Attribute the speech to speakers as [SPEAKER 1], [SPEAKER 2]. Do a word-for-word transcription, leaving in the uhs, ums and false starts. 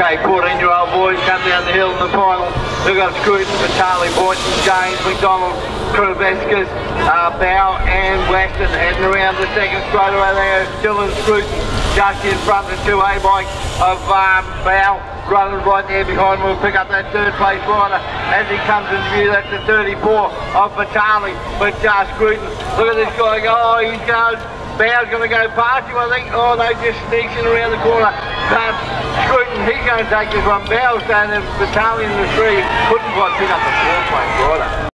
[SPEAKER 1] Okay, fourteen-year-old boys come down the hill in the final. We've got Scruton, Vitali, Boynton, James, McDonald, Kriveskas, uh, Bow and Weston heading around the second straight away there. Still in Scruton, just in front of the two A bike of um, Bow. Running right there behind. We'll pick up that third place rider as he comes into view. That's the thirty-four of Vitali, but uh, Scruton. Look at this guy go, oh, he's going. Bow's going to go past him, I think. Oh, no, just sneaks in around the corner. Um, Scruton, he's going to take this one. Bow's down there, Vitali in the three. Couldn't quite pick up the fourth place rider.